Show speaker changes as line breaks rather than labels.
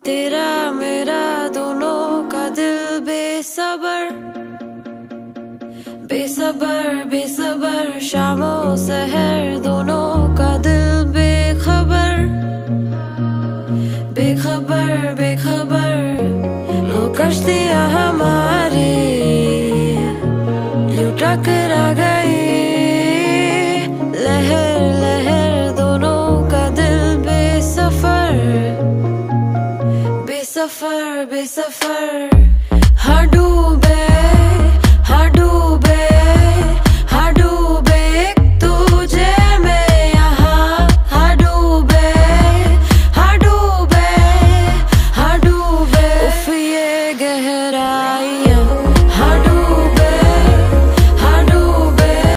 तेरा मेरा दोनों का दिल बेसबर बेसबर बेसबर, शामों सहर दोनों का दिल बेखबर बेखबर बेखबर। वो कश्तियाँ हमारी लुटा कर आ गई, लहर लहर दोनों का दिल बेसफर बेसफर बेसफर। हाँ डूब